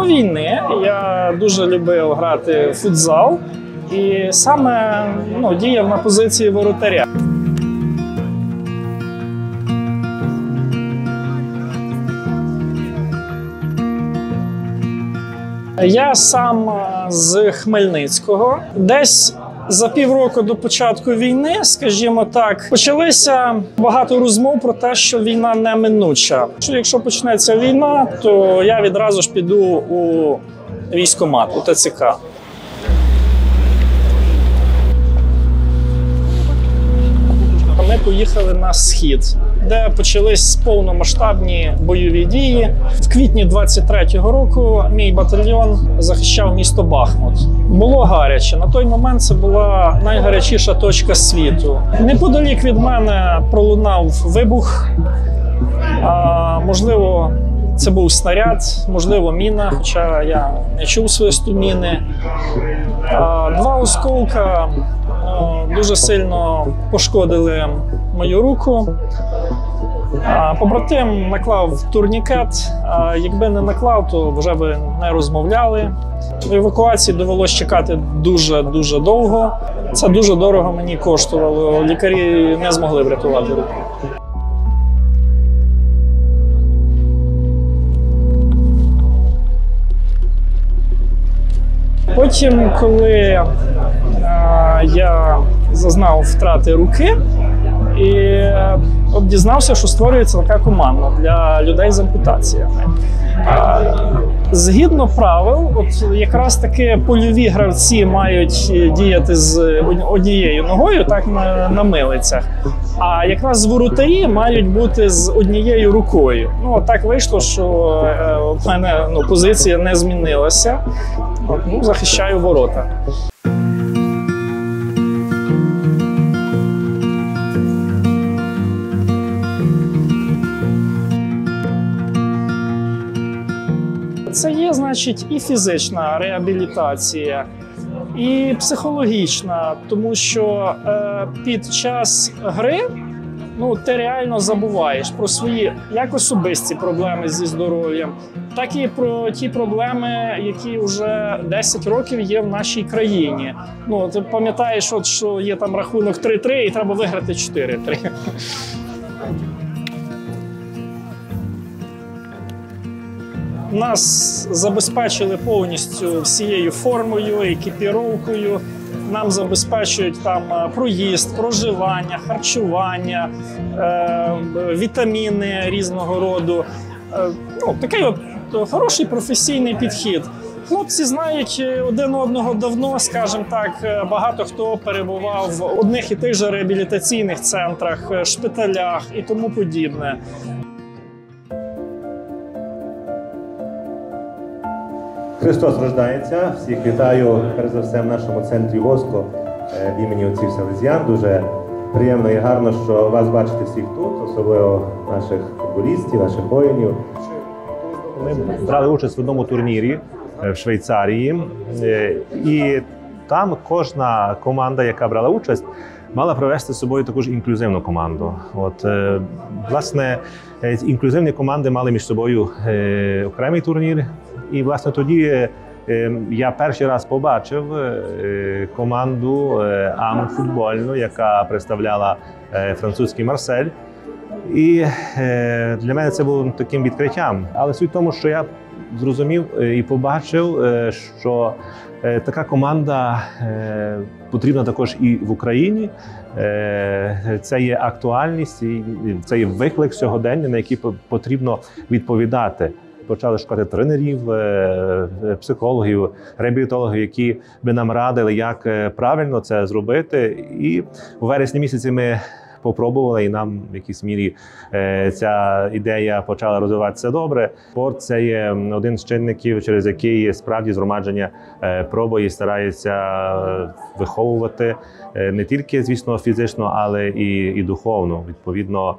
До війни я дуже любив грати в футзал і саме діяв на позиції воротаря. Я сам з Хмельницького. Десь за півроку до початку війни, скажімо так, почалися багато розмов про те, що війна неминуча. Якщо почнеться війна, то я відразу ж піду у військкомат, у ТЦК. Ми поїхали на Схід, де почались повномасштабні бойові дії. В квітні 23-го року мій батальйон захищав місто Бахмут. Було гаряче. На той момент це була найгарячіша точка світу. Неподалік від мене пролунав вибух. Можливо, це був снаряд, можливо, міна, хоча я не чув свисту міни. Два осколка дуже сильно пошкодили мою руку. Побратим наклав турнікет, якби не наклав, то вже б не розмовляли. В евакуації довелося чекати дуже довго. Це дуже дорого мені коштувало, лікарі не змогли врятувати руку. Потім, коли я зазнав втрати руки, і дізнався, що створюється така команда для людей з ампутаціями. Згідно правил, якраз таки польові гравці мають діяти з однією ногою, так на милицях, а якраз воротарі мають бути з однією рукою. Так вийшло, що в мене позиція не змінилася. Захищаю ворота. Це є, значить, і фізична реабілітація, і психологічна, тому що під час гри ти реально забуваєш про свої як особисті проблеми зі здоров'ям, так і про ті проблеми, які вже 10 років є в нашій країні. Ти пам'ятаєш, що є там рахунок 3-3 і треба виграти 4-3. Нас забезпечили повністю всією формою, екіпіровкою. Нам забезпечують там проїзд, проживання, харчування, вітаміни різного роду. Такий хороший професійний підхід. Хлопці знають один одного давно, скажімо так, багато хто перебував в одних і тих же реабілітаційних центрах, шпиталях і тому подібне. Христос рождається. Всіх вітаю, перш за все, в нашому центрі ВОСКО в імені отців Селезіян. Дуже приємно і гарно, що вас бачити всіх тут, особливо наших футболістів, наших воїнів. Ми брали участь в одному турнірі в Швейцарії, і там кожна команда, яка брала участь, мала провести з собою також інклюзивну команду. Власне, інклюзивні команди мали між собою окремий турнір. І, власне, тоді я перший раз побачив команду АМ-футбольну, яка представляла французький Марсель. І для мене це було таким відкриттям. Але суть в тому, що я зрозумів і побачив, що така команда потрібна також і в Україні. Це є актуальність, це є виклик сьогодення, на який потрібно відповідати. Почали шукати тренерів, психологів, реабілітологів, які би нам радили, як правильно це зробити. І у вересні місяці ми попробували, і нам в якійсь мірі ця ідея почала розвиватися добре. Спорт – це є один з чинників, через який справді згромадження пробує і старається виховувати не тільки, звісно, фізично, але і духовно. Відповідно,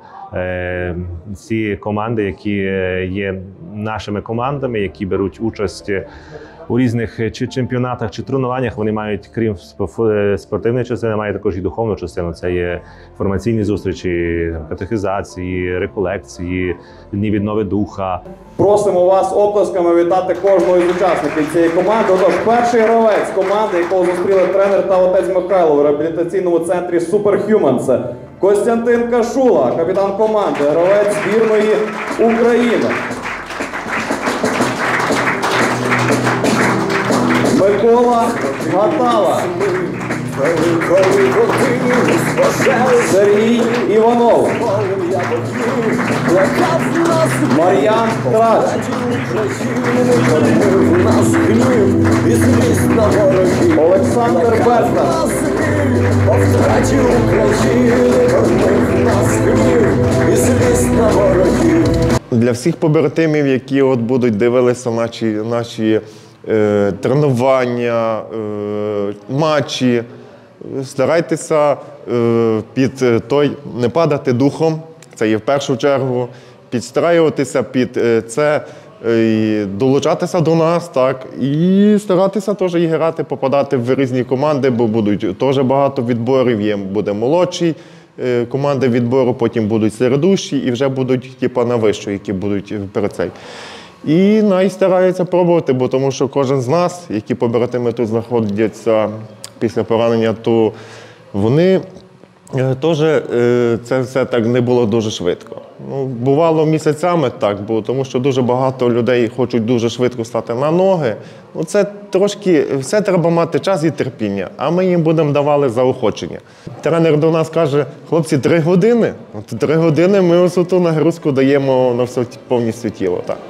ці команди, які є нашими командами, які беруть участь у різних чи чемпіонатах, чи тренуваннях вони мають, крім спортивної частини, мають також і духовну частину. Це є формаційні зустрічі, катехизації, реколекції, дні віднови духа. Просимо вас оплесками вітати кожного із учасників цієї команди. Отож, перший гравець команди, якого зустріли тренер та отець Михайло в реабілітаційному центрі Superhuman, це Костянтин Кашула, капітан команди, гравець збірної України. Микола Гатала. Сергій Іванов. Мар'ян Трач. Олександр Берта. Для всіх побратимів, які от будуть дивилися наші тренування, матчі, старайтеся не падати духом, це є в першу чергу, підстраюватися під це, і долучатися до нас, так, і старатися теж і грати, попадати в різні команди, бо будуть теж багато відборів, буде молодші команди відбору, потім будуть середущі і вже будуть на вищу, які будуть перед цей. І стараються пробувати, бо тому що кожен з нас, які побратими тут знаходяться після поранення, то вони теж це все так не було дуже швидко. Ну, бувало місяцями так, бо тому що дуже багато людей хочуть дуже швидко стати на ноги. Ну, це трошки, все треба мати час і терпіння, а ми їм будемо давали заохочення. Тренер до нас каже: хлопці, 3 години. От 3 години ми ось ту нагрузку даємо на все повністю тіло. Так.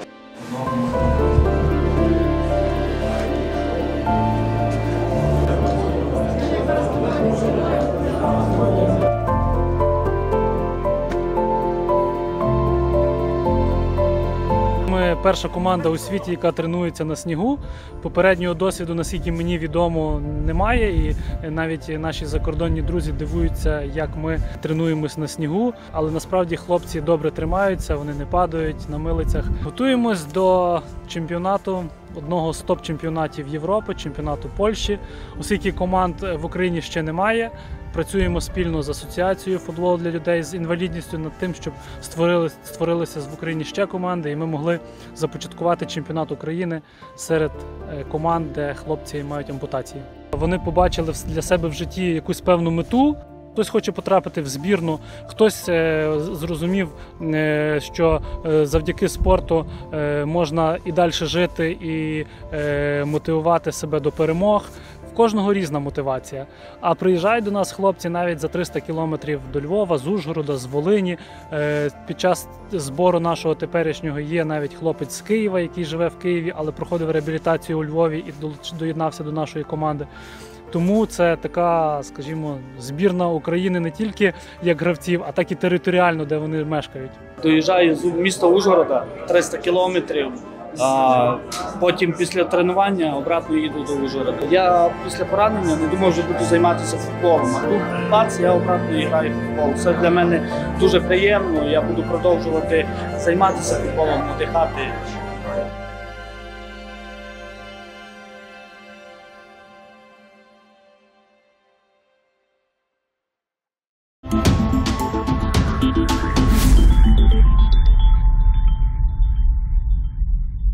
Ми перша команда у світі, яка тренується на снігу. Попереднього досвіду, наскільки мені відомо, немає. І навіть наші закордонні друзі дивуються, як ми тренуємось на снігу. Але насправді хлопці добре тримаються, вони не падають на милицях. Готуємось до чемпіонату, одного з топ-чемпіонатів Європи, чемпіонату Польщі. Оскільки команд в Україні ще немає, працюємо спільно з асоціацією футболу для людей з інвалідністю над тим, щоб створилися в Україні ще команди, і ми могли започаткувати чемпіонат України серед команд, де хлопці мають ампутації. Вони побачили для себе в житті якусь певну мету. Хтось хоче потрапити в збірну, хтось зрозумів, що завдяки спорту можна і далі жити, і мотивувати себе до перемог. В кожного різна мотивація. А приїжджають до нас хлопці навіть за 300 кілометрів до Львова, з Ужгорода, з Волині. Під час збору нашого теперішнього є навіть хлопець з Києва, який живе в Києві, але проходив реабілітацію у Львові і доєднався до нашої команди. Тому це така, скажімо, збірна України не тільки як гравців, а так і територіально, де вони мешкають. Доїжджаю з міста Ужгорода 300 кілометрів, а потім після тренування обратно їду до Ужгорода. Я після поранення не думав, що буду займатися футболом, а тут бац, я обратно граю в футбол. Це для мене дуже приємно, я буду продовжувати займатися футболом, надихати.